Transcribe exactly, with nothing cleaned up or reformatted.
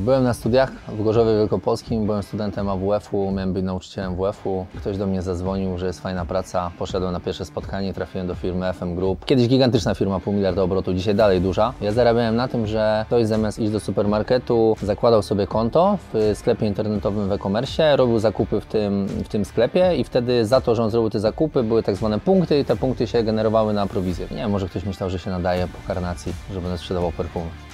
Byłem na studiach w Gorzowie Wielkopolskim, byłem studentem A W F-u, miałem być nauczycielem W F-u. Ktoś do mnie zadzwonił, że jest fajna praca. Poszedłem na pierwsze spotkanie i trafiłem do firmy F M Group. Kiedyś gigantyczna firma, pół miliarda obrotu, dzisiaj dalej duża. Ja zarabiałem na tym, że ktoś zamiast iść do supermarketu, zakładał sobie konto w sklepie internetowym w e-commerce, robił zakupy w tym, w tym sklepie i wtedy za to, że on zrobił te zakupy, były tak zwane punkty i te punkty się generowały na prowizję. Nie wiem, może ktoś myślał, że się nadaje po karnacji, że będę sprzedawał perfumy.